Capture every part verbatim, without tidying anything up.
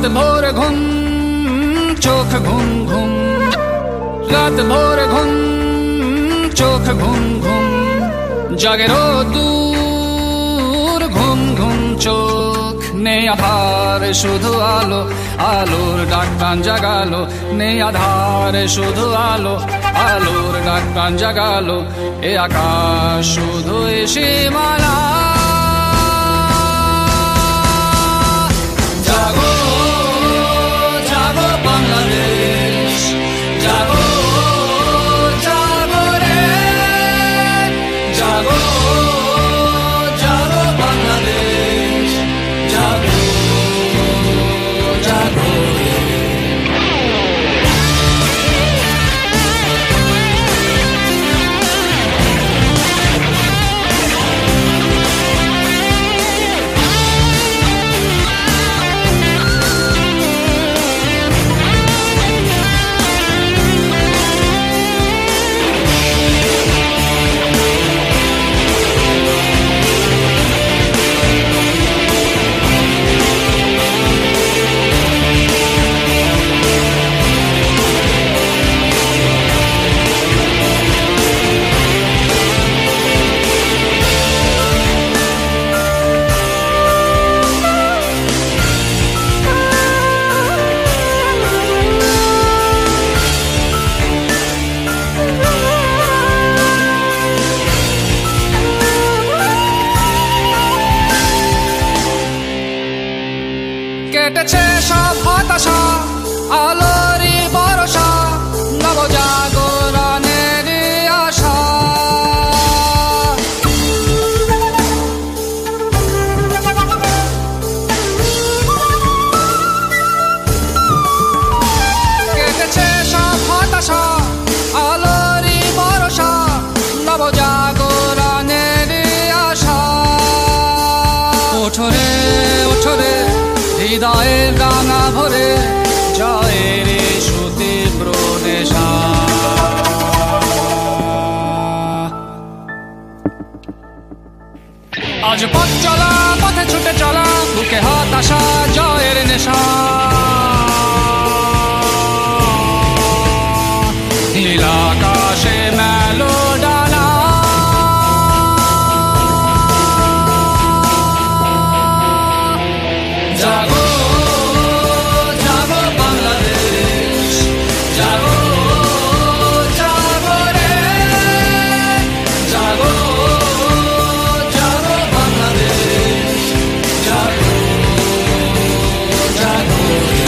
ভোর ঘুম চোখ ঘুম ঘুম, রাত ভোর ঘুম চোখ ঘুম ঘুম, জাগে রোদ্দুর ঘুম ঘুম চোখ, নেই আধার শুধু আলো, আলোর ডাক প্রাণ জাগালো, নেই আধার শুধু আলো, আলোর ডাক প্রাণ জাগালো, এ আকাশ শুধু এসে মালা। জাগো জাগো বাংলাদেশ, জাগো জাগো রে, জাগো জাগো বাংলাদেশ, জাগো জাগো রে। কেটেছে সব হতাশা, আলোরই ভরসা, নবজাগরণের আশা। কেটেছে সব হতাশা, আলোরই ভরসা, নবজাগরণের আশা। ওঠরে ওঠরে হৃদয়ের রাঙা ভরে, জয়ের সুতীব্র নেশা। আজ পথ চলা, পথে ছুটে চলা, বুকে হতাশা, জয়ের নেশা। নীল আকাশে মেলো ডানা, জাগো জাগো বাংলাদেশ, জাগো জাগো রে, জাগো জাগো বাংলাদেশ, জাগো জাগো রে।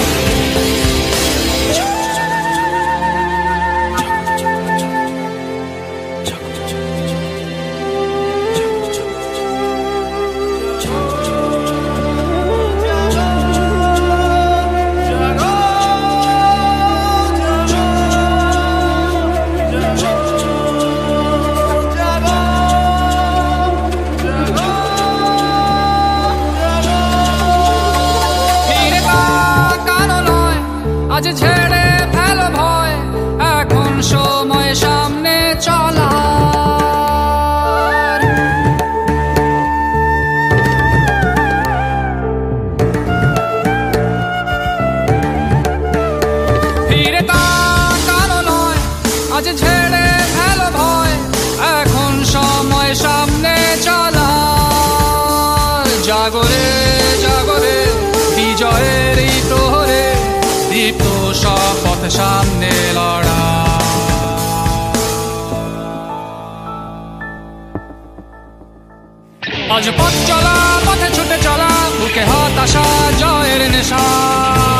আজ ছেড়ে ফেলো ভয়, এখন সময় সামনে চলার। ফিরে তাকানো নয়, আজ ছেড়ে ফেলো ভয়, এখন সময় সামনে চলার। জাগরে জাগরে বিজয়ের এই প্রহরে, দীপ্ত সব পথ সামনে লড়া। আজ পথ চলা, পথে ছুটে চলা, বুকে হতাশা, জয়ের নেশা।